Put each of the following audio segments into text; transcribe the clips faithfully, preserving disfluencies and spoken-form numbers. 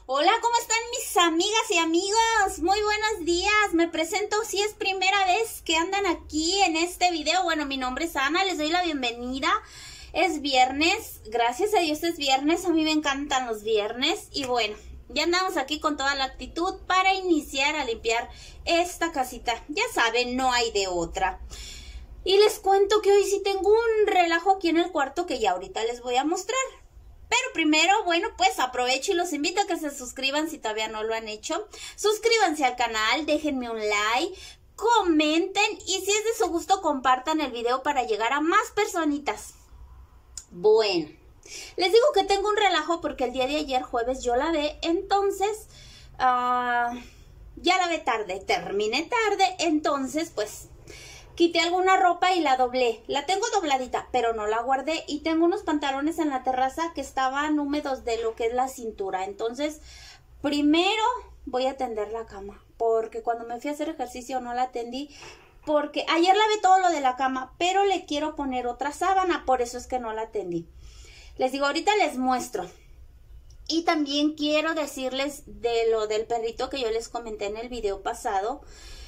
Hola, ¿cómo están mis amigas y amigos? Muy buenos días, me presento si es primera vez que andan aquí en este video. Bueno, mi nombre es Ana, les doy la bienvenida. Es viernes, gracias a Dios es viernes, a mí me encantan los viernes. Y bueno, ya andamos aquí con toda la actitud para iniciar a limpiar esta casita. Ya saben, no hay de otra. Y les cuento que hoy sí tengo un relajo aquí en el cuarto que ya ahorita les voy a mostrar. Pero primero, bueno, pues aprovecho y los invito a que se suscriban si todavía no lo han hecho. Suscríbanse al canal, déjenme un like, comenten y si es de su gusto compartan el video para llegar a más personitas. Bueno, les digo que tengo un relajo porque el día de ayer jueves yo lavé, entonces uh, ya lavé tarde, terminé tarde, entonces pues quité alguna ropa y la doblé. La tengo dobladita, pero no la guardé. Y tengo unos pantalones en la terraza que estaban húmedos de lo que es la cintura. Entonces, primero voy a tender la cama. Porque cuando me fui a hacer ejercicio no la tendí. Porque ayer lavé todo lo de la cama, pero le quiero poner otra sábana. Por eso es que no la tendí. Les digo, ahorita les muestro. Y también quiero decirles de lo del perrito que yo les comenté en el video pasado.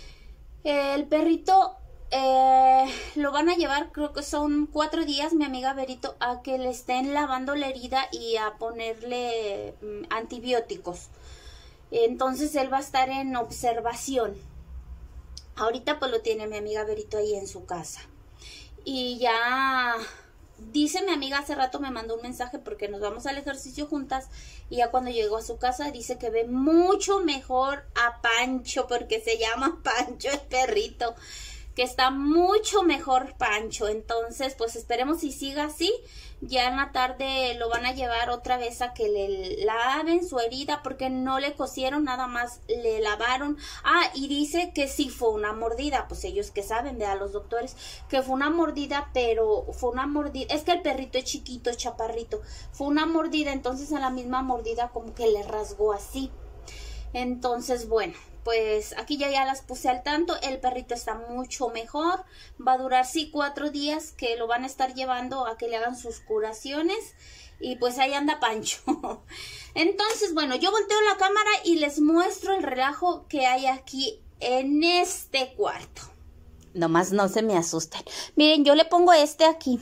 El perrito... Eh, lo van a llevar, creo que son cuatro días, mi amiga Berito, a que le estén lavando la herida y a ponerle mm, antibióticos. Entonces él va a estar en observación. Ahorita pues lo tiene mi amiga Berito ahí en su casa. Y ya dice mi amiga, hace rato me mandó un mensaje porque nos vamos al ejercicio juntas. Y ya cuando llegó a su casa dice que ve mucho mejor a Pancho, porque se llama Pancho el perrito, que está mucho mejor Pancho. Entonces pues esperemos si siga así. Ya en la tarde lo van a llevar otra vez a que le laven su herida porque no le cosieron, nada más le lavaron. Ah, y dice que sí fue una mordida, pues ellos que saben, vean los doctores, que fue una mordida, pero fue una mordida, es que el perrito es chiquito, es chaparrito, fue una mordida, entonces en la misma mordida como que le rasgó así. Entonces bueno, pues aquí ya, ya las puse al tanto. El perrito está mucho mejor. Va a durar sí cuatro días que lo van a estar llevando a que le hagan sus curaciones. Y pues ahí anda Pancho. Entonces bueno, yo volteo la cámara y les muestro el relajo que hay aquí en este cuarto. Nomás no se me asusten. Miren, yo le pongo este aquí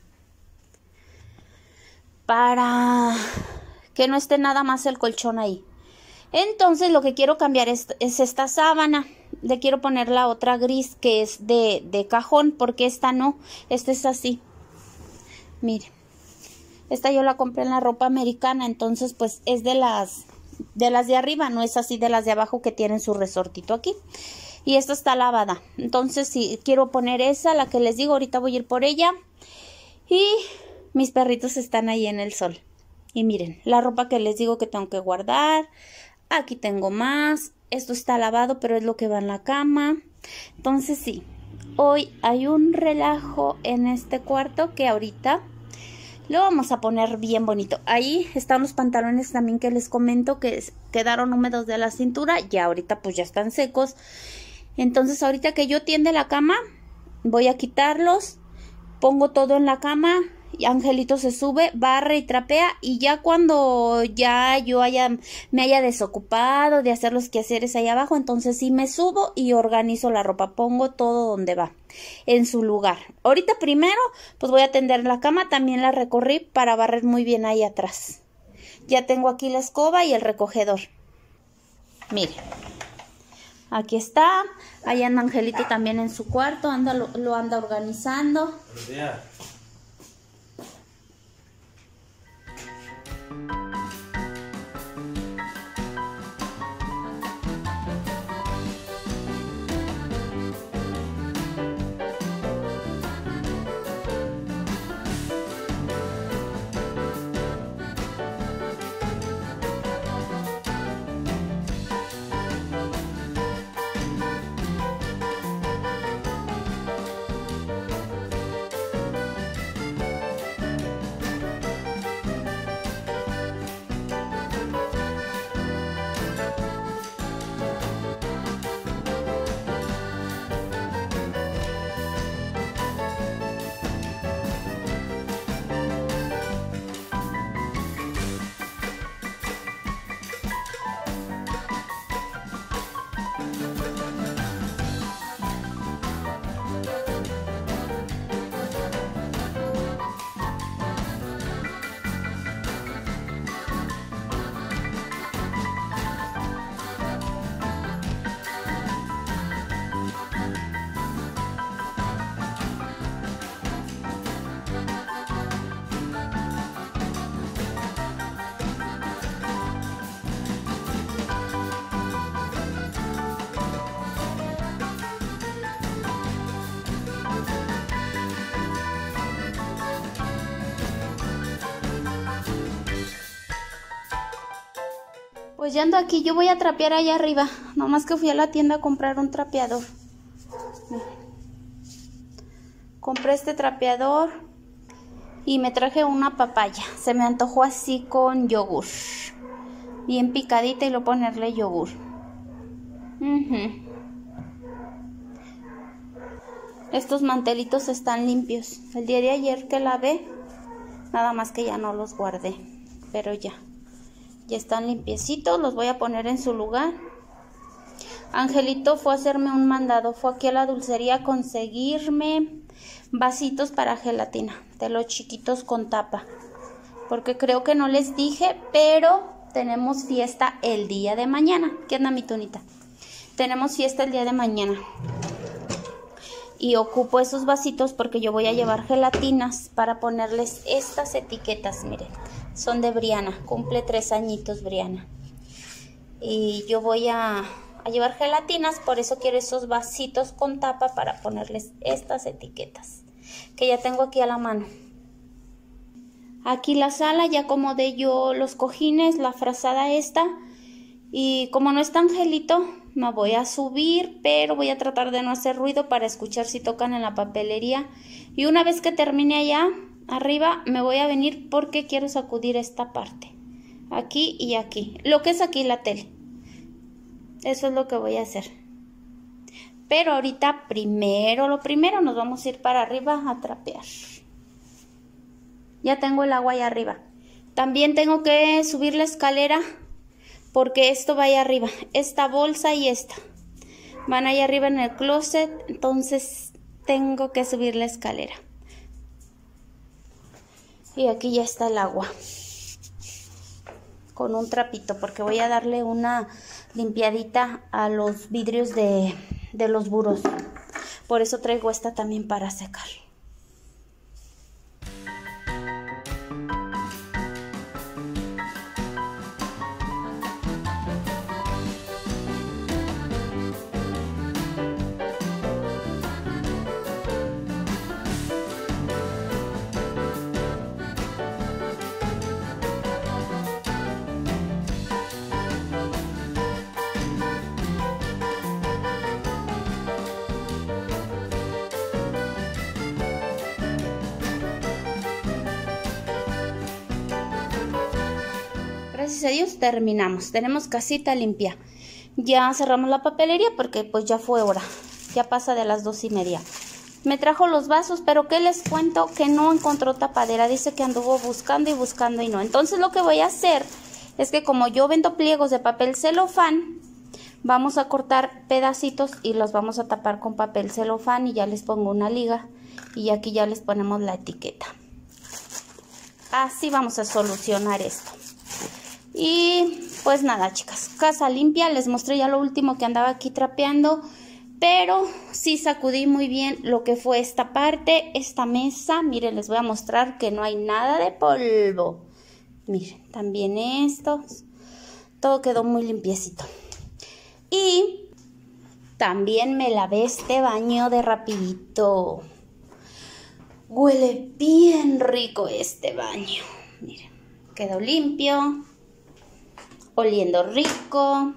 para que no esté nada más el colchón ahí. Entonces lo que quiero cambiar es, es esta sábana. Le quiero poner la otra gris que es de, de cajón, porque esta no, esta es así. Miren, esta yo la compré en la ropa americana, entonces pues es de las de las de arriba, no es así de las de abajo que tienen su resortito aquí. Y esta está lavada, entonces sí, quiero poner esa, la que les digo, ahorita voy a ir por ella. Y mis perritos están ahí en el sol. Y miren, la ropa que les digo que tengo que guardar. Aquí tengo más. Esto está lavado, pero es lo que va en la cama. Entonces sí, hoy hay un relajo en este cuarto que ahorita lo vamos a poner bien bonito. Ahí están los pantalones también que les comento que quedaron húmedos de la cintura. Ya ahorita pues ya están secos. Entonces ahorita que yo tiende la cama, voy a quitarlos. Pongo todo en la cama. Y Angelito se sube, barre y trapea, y ya cuando ya yo haya me haya desocupado de hacer los quehaceres ahí abajo, entonces sí me subo y organizo la ropa, pongo todo donde va, en su lugar. Ahorita primero pues voy a tender la cama, también la recorrí para barrer muy bien ahí atrás. Ya tengo aquí la escoba y el recogedor. Mire, aquí está, ahí anda Angelito también en su cuarto, anda, lo, lo anda organizando. Buenos días. Pues ya ando aquí, yo voy a trapear allá arriba. Nomás que fui a la tienda a comprar un trapeador. Miren. Compré este trapeador y me traje una papaya. Se me antojó así con yogur. Bien picadita y luego ponerle yogur. Uh-huh. Estos mantelitos están limpios. El día de ayer que lavé, nada más que ya no los guardé. Pero ya. Ya están limpiecitos, los voy a poner en su lugar. Angelito fue a hacerme un mandado, fue aquí a la dulcería a conseguirme vasitos para gelatina, de los chiquitos con tapa. Porque creo que no les dije, pero tenemos fiesta el día de mañana. ¿Qué anda mi tunita? Tenemos fiesta el día de mañana. Y ocupo esos vasitos porque yo voy a llevar gelatinas para ponerles estas etiquetas, miren. Son de Briana, cumple tres añitos Briana. Y yo voy a, a llevar gelatinas, por eso quiero esos vasitos con tapa para ponerles estas etiquetas. Que ya tengo aquí a la mano. Aquí la sala, ya acomodé yo los cojines, la frazada esta. Y como no está Angelito, me voy a subir, pero voy a tratar de no hacer ruido para escuchar si tocan en la papelería. Y una vez que termine allá arriba, me voy a venir porque quiero sacudir esta parte. Aquí y aquí. Lo que es aquí la tele. Eso es lo que voy a hacer. Pero ahorita primero, lo primero, nos vamos a ir para arriba a trapear. Ya tengo el agua ahí arriba. También tengo que subir la escalera porque esto va ahí arriba. Esta bolsa y esta van ahí arriba en el closet. Entonces tengo que subir la escalera. Y aquí ya está el agua. Con un trapito porque voy a darle una limpiadita a los vidrios de, de los burós. Por eso traigo esta también para secar. Gracias a Dios terminamos, tenemos casita limpia. Ya cerramos la papelería porque pues ya fue hora, ya pasa de las dos y media. Me trajo los vasos, pero ¿qué les cuento? Que no encontró tapadera, dice que anduvo buscando y buscando y no. Entonces lo que voy a hacer es que como yo vendo pliegos de papel celofán, vamos a cortar pedacitos y los vamos a tapar con papel celofán y ya les pongo una liga y aquí ya les ponemos la etiqueta. Así vamos a solucionar esto. Y pues nada, chicas, casa limpia. Les mostré ya lo último que andaba aquí trapeando, pero sí sacudí muy bien lo que fue esta parte, esta mesa. Miren, les voy a mostrar que no hay nada de polvo. Miren, también esto, todo quedó muy limpiecito. Y también me lavé este baño de rapidito. Huele bien rico este baño. Miren, quedó limpio. Oliendo rico.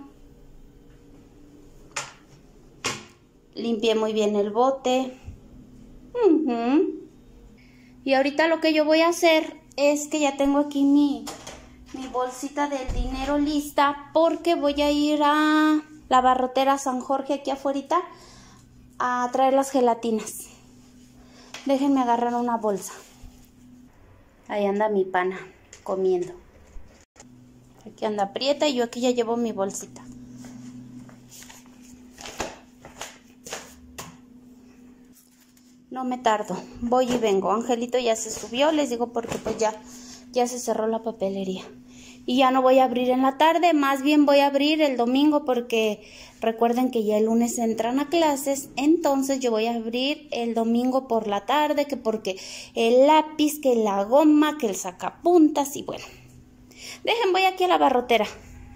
Limpié muy bien el bote. Uh-huh. Y ahorita lo que yo voy a hacer es que ya tengo aquí mi, mi bolsita del dinero lista porque voy a ir a la barrotera San Jorge aquí afuera a traer las gelatinas. Déjenme agarrar una bolsa. Ahí anda mi pana comiendo. Aquí anda aprieta y yo aquí ya llevo mi bolsita. No me tardo, voy y vengo. Angelito ya se subió, les digo porque pues ya, ya se cerró la papelería. Y ya no voy a abrir en la tarde, más bien voy a abrir el domingo porque recuerden que ya el lunes entran a clases. Entonces yo voy a abrir el domingo por la tarde, que porque el lápiz, que la goma, que el sacapuntas y bueno. Dejen, voy aquí a la barrotera.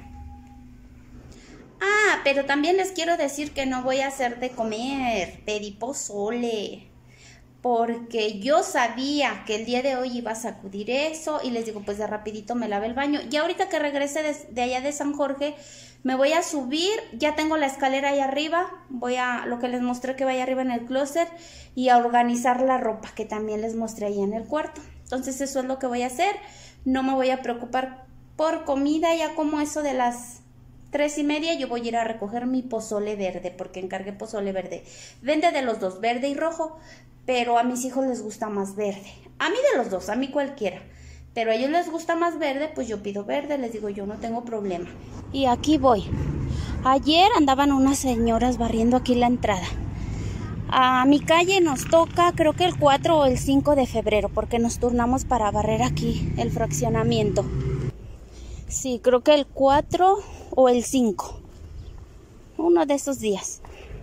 Ah, pero también les quiero decir que no voy a hacer de comer. Pedí pozole. porque yo sabía que el día de hoy iba a sacudir eso y les digo, pues de rapidito me lave el baño. Y ahorita que regrese de, de allá de San Jorge, me voy a subir, ya tengo la escalera ahí arriba, voy a, lo que les mostré que vaya arriba en el closet, y a organizar la ropa que también les mostré ahí en el cuarto. Entonces eso es lo que voy a hacer, no me voy a preocupar por comida, ya como eso de las tres y media yo voy a ir a recoger mi pozole verde, porque encargué pozole verde. Vende de los dos, verde y rojo, pero a mis hijos les gusta más verde. A mí de los dos, a mí cualquiera. Pero a ellos les gusta más verde, pues yo pido verde, les digo, yo no tengo problema. Y aquí voy. Ayer andaban unas señoras barriendo aquí la entrada. A mi calle nos toca, creo que el cuatro o el cinco de febrero, porque nos turnamos para barrer aquí el fraccionamiento. Sí, creo que el cuatro o el cinco. Uno de esos días.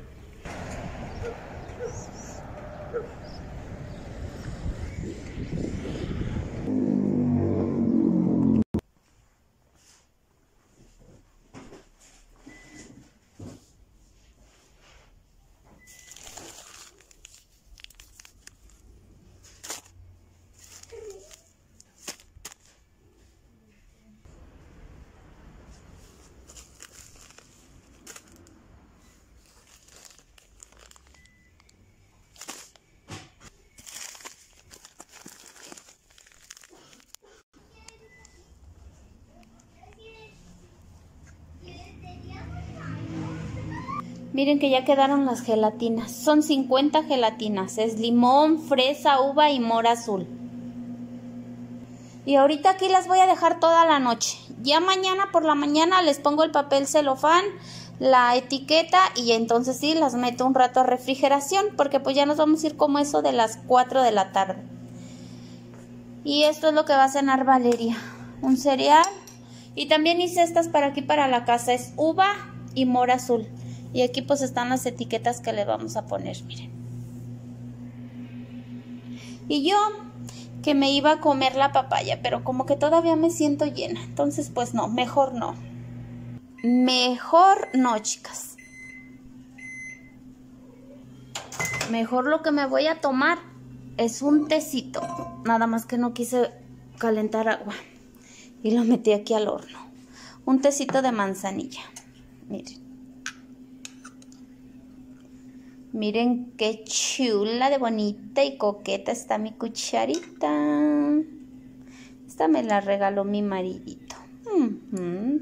Miren que ya quedaron las gelatinas. Son cincuenta gelatinas. Es limón, fresa, uva y mora azul. Y ahorita aquí las voy a dejar toda la noche. Ya mañana por la mañana les pongo el papel celofán, la etiqueta, y entonces sí las meto un rato a refrigeración, porque pues ya nos vamos a ir como eso de las cuatro de la tarde. Y esto es lo que va a cenar Valeria. Un cereal. Y también hice estas para aquí para la casa. Es uva y mora azul. Y aquí pues están las etiquetas que le vamos a poner, miren. Y yo que me iba a comer la papaya, pero como que todavía me siento llena. Entonces pues no, mejor no. Mejor no, chicas. Mejor lo que me voy a tomar es un tecito. Nada más que no quise calentar agua. Y lo metí aquí al horno. Un tecito de manzanilla. Miren. Miren qué chula de bonita y coqueta está mi cucharita. Esta me la regaló mi maridito. Uh-huh.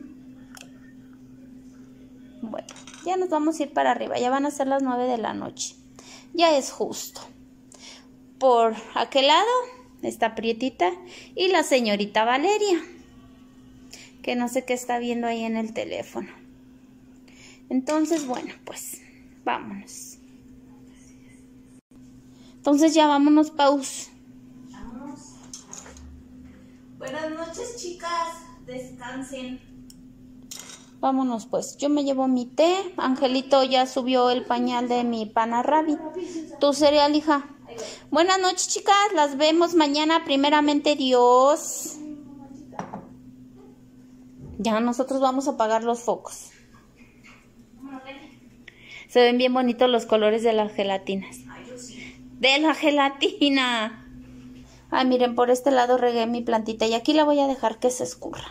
Bueno, ya nos vamos a ir para arriba. Ya van a ser las nueve de la noche. Ya es justo. Por aquel lado está Prietita y la señorita Valeria, que no sé qué está viendo ahí en el teléfono. Entonces, bueno, pues vámonos. Entonces ya vámonos, Paus. Vamos. Buenas noches, chicas. Descansen. Vámonos, pues. Yo me llevo mi té. Angelito ya subió el pañal de mi pana Rabbit. Tu cereal, hija. Buenas noches, chicas. Las vemos mañana, primeramente Dios. Ya nosotros vamos a apagar los focos. Se ven bien bonitos los colores de las gelatinas. De la gelatina. Ay, miren, por este lado regué mi plantita y aquí la voy a dejar que se escurra.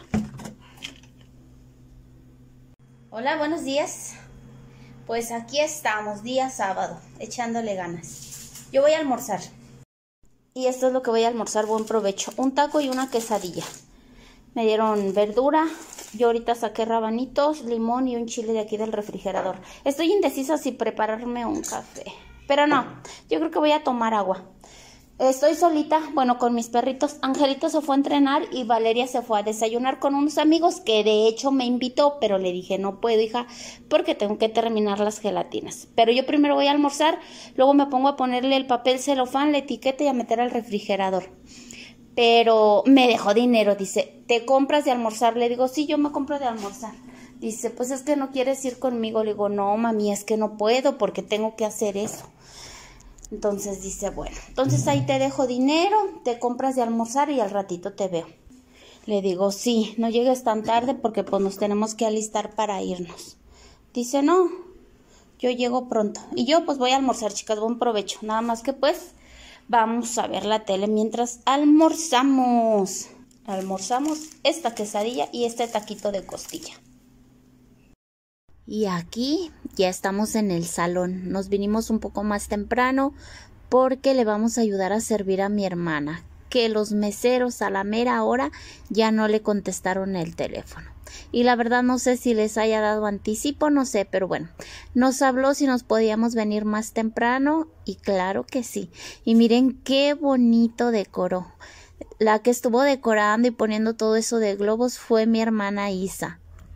Hola, buenos días. Pues aquí estamos, día sábado, echándole ganas. Yo voy a almorzar. Y esto es lo que voy a almorzar, buen provecho. Un taco y una quesadilla. Me dieron verdura. Yo ahorita saqué rabanitos, limón y un chile de aquí del refrigerador. Estoy indecisa si prepararme un café. Pero no, yo creo que voy a tomar agua. Estoy solita, bueno, con mis perritos. Angelito se fue a entrenar y Valeria se fue a desayunar con unos amigos que de hecho me invitó, pero le dije, no puedo, hija, porque tengo que terminar las gelatinas. Pero yo primero voy a almorzar, luego me pongo a ponerle el papel celofán, la etiqueta y a meter al refrigerador. Pero me dejó dinero, dice, ¿te compras de almorzar? Le digo, sí, yo me compro de almorzar. Dice, pues es que no quieres ir conmigo. Le digo, no, mami, es que no puedo porque tengo que hacer eso. Entonces dice, bueno, entonces ahí te dejo dinero, te compras de almorzar y al ratito te veo. Le digo, sí, no llegues tan tarde porque pues nos tenemos que alistar para irnos. Dice, no, yo llego pronto. Y yo pues voy a almorzar, chicas, buen provecho. Nada más que pues vamos a ver la tele mientras almorzamos. Almorzamos esta quesadilla y este taquito de costilla. Y aquí ya estamos en el salón. Nos vinimos un poco más temprano porque le vamos a ayudar a servir a mi hermana, que los meseros a la mera hora ya no le contestaron el teléfono. Y la verdad no sé si les haya dado anticipo, no sé, pero bueno, nos habló si nos podíamos venir más temprano y claro que sí. Y miren qué bonito decoró. La que estuvo decorando y poniendo todo eso de globos fue mi hermana Isa.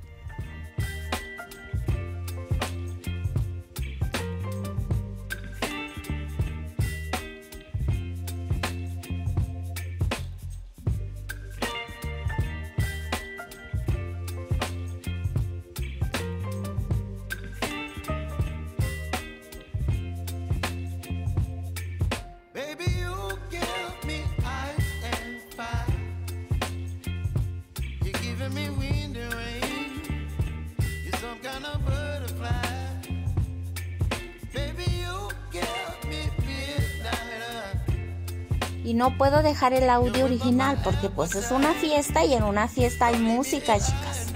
Y no puedo dejar el audio original porque pues es una fiesta y en una fiesta hay música, chicas.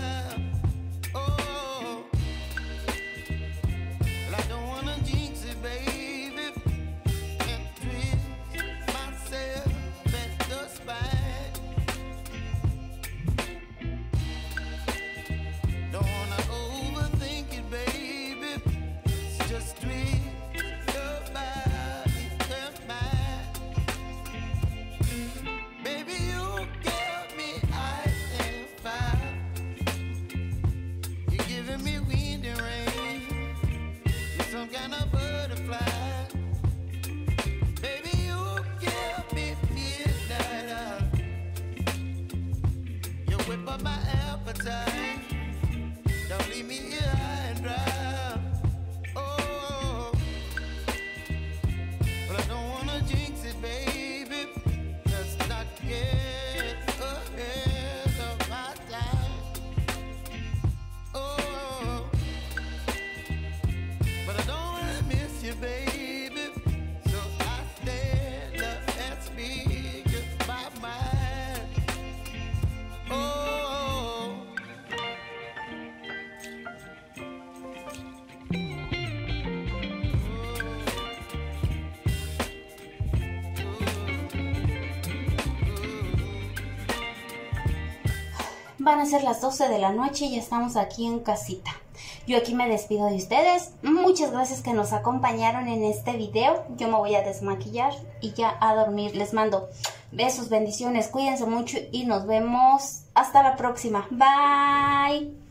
Van a ser las doce de la noche y ya estamos aquí en casita. Yo aquí me despido de ustedes. Muchas gracias que nos acompañaron en este video. Yo me voy a desmaquillar y ya a dormir. Les mando besos, bendiciones, cuídense mucho y nos vemos hasta la próxima. Bye.